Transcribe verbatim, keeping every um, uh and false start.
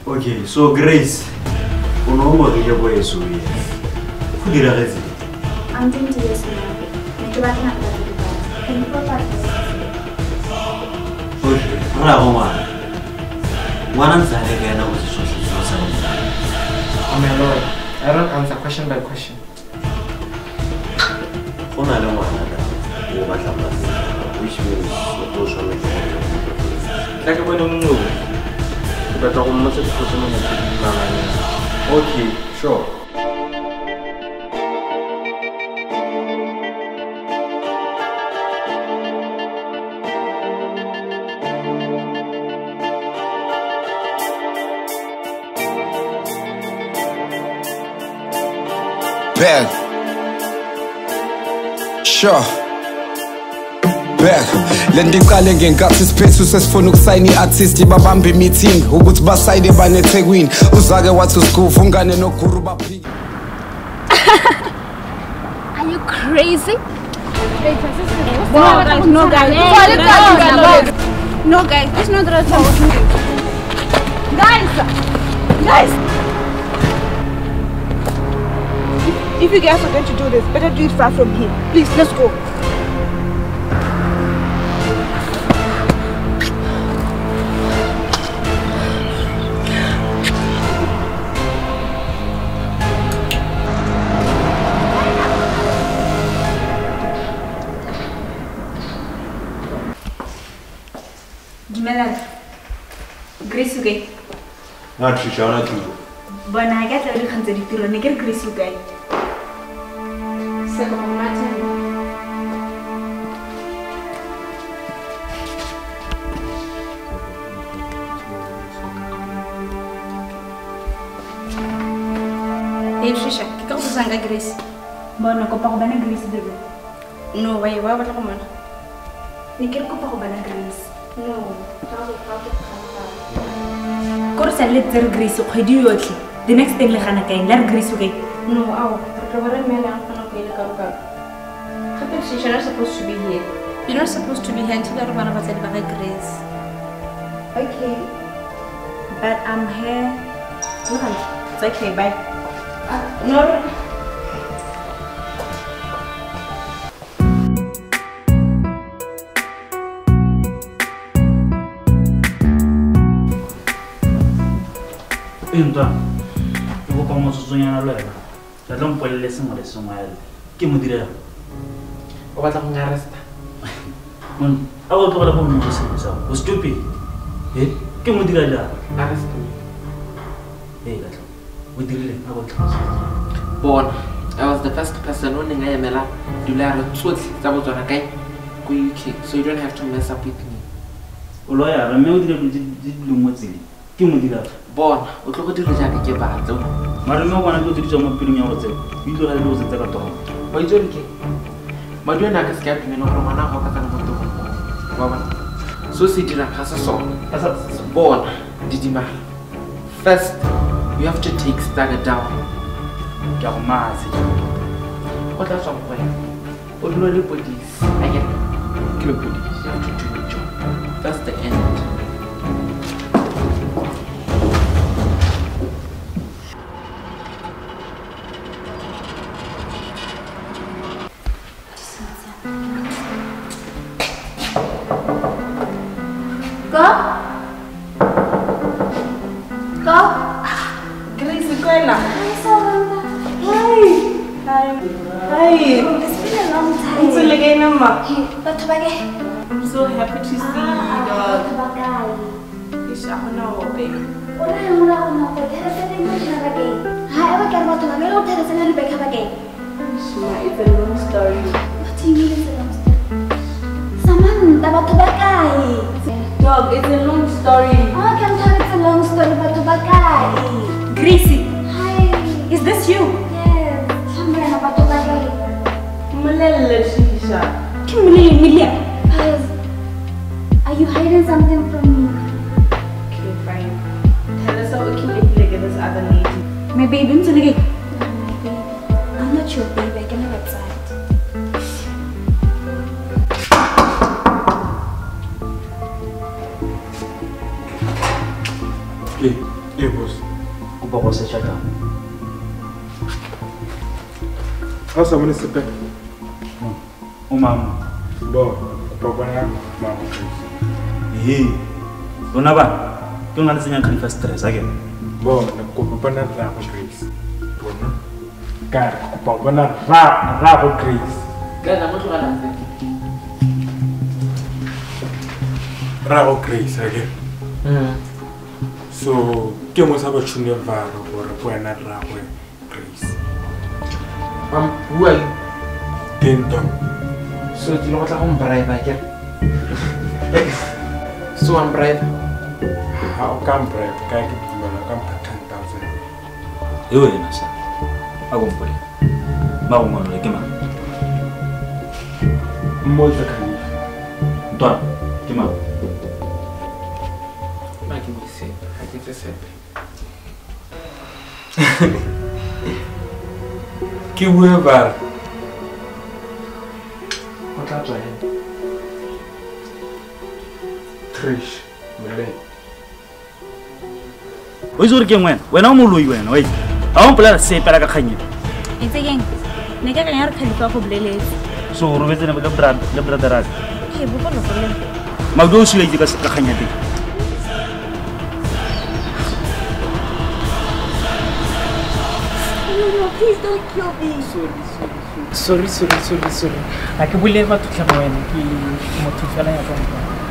Okay, so Grace, you know what you're going to do? Who did I raise it? I'm twenty years old. I'm working at the Can you provide me? Okay, bravo man. One answer again, I was a social service. I'm a lawyer. I don't answer question by question. Which means the social media. Like a winning move. But I'm not supposed to know. Okay, sure. Back. Sure. Back. Lendiqale ngenkathi siphethu sesifuna ukusayina iartist babambe meeting ukuthi basayide baneThekwini uzake wathi uSkufu ungane noGuru baphika. Are you crazy? No guys, no guys. No guys, it's not the right time. Guys, guys. If you guys are going to do this, better do it far from here. Please, let's go. Gimana? Grace juga. Not Shishana too. Banaga tadi kan jadi tiro negeri Grace juga. Sekarang macam. Hey Shisha, kau usah nggak Grace? Mana kau pakai bana Grace dulu? No, why? Why apa kamu? Nikir kau pakai bana Grace? No, tahu tahu tahu. Kau salit ter Grace, kau hidup lagi. The next thing lehana kain, lar Grace juga. No, aw, perkabaran mana aku nak pilih kau kau. Tapi Shisha not supposed to be here. You're not supposed to be here until you are going to be Grace. Okay, but I'm here. Look, it's okay. Bye. Uh, no. Então, eu vou para uma sonhar na leva. Já não pode ler sem uma lição a ele. Que me dirá? O batla ko nga arresta. Mano, agora tu vai para uma lição, sabe? O stupid. Eh? Que me dirá já? Arrest me. Eh, gato. O dirá agora. Born. I was the first person who ngai mela dulara tsotsi tsa botswana kae go U K, so you don't have to mess up with me. O lawyer, me o dirá di lumotsi. Que me dirá? Born, o tlo go dira jaaka ke batla. Mara me o bona go dirisa mo piling ya botse. Di tlo ga le o se tsaka toro. Wa itse ke. Madua na ka ska tumelo gore mana go ka kana motho. Baba. So se dira ka se so. Asa born didima. First, you have to take Stagger down. Ke go mazi. What else am I? O dilo le police. Again. Ke le police. You have to do your job. That's the end. Go. Go. Grace, Quella. Hi, Samantha. Hi. Hi. Hi. It's been a long time. So lagay na ma. Ba't bagay? I'm so happy to see you, dog. Bagay. Ish ako na ope. Wala yung mula ko na ako. Tara sa tayo mo siya bagay. Hi, ewa kaya ba ito nga? Meron tara sa nalibay ka bagay. Shma, it's a long story. What do you mean it's a long story? Samantha, ba't bagay? Dog, it's a long story. Oh, I can tell it's a long story, but bagay. Gracie, Hi. is this you? Yes. Siyempre na ba't bagay? Malala Shisha. Kim Millie Milia. Guys, are you hiding something from me? Okay, fine. Tell us how we can live like this other lady. My baby, I'm sorry. My baby. I'm not your baby. I can never outside. Eh, Ke boss. Kopa go se tšhatang. Ga sa mone sepe. O mama. Bo, kopa bona mama. Ee. Lona ba? Ke ngwana tsenya khalifa stress again. Bo, na kopa bona ra go Grace. Bona. Ka kopa bona ra ra go Grace. Gana mo tlogala ntse. Ra go Grace again. Mm. So, ke mo sa ba tshune varo gore go ena ra go Grace. Um, who are you? Denton. So do you know what I'm brave again? So I'm brave. How come brave? Kaya ke dumela ka mpa ten thousand. E wena sa. A go mpole. Ba go ngwana ke mang? Mo tsa kani. Ntwa, ke mang? Ma ke mo se. Ha ke tse sepe. Ke bue ba. O tla tswa ene. Trish, mele. O itse gore ke ngwana, wena o moloi wena, wait. A o mpolela sepe la ka kganye. It's again. Ne ka kanya re khalifa go boleletse. So o robetse ne ka brad, le brother ra. Ke bo bona go le. Maudo o sile ka ka kganya teng. No, please don't kill me. Sorry, sorry, sorry, sorry. I can't believe what you have done. Ki mo tu fela ya kwa.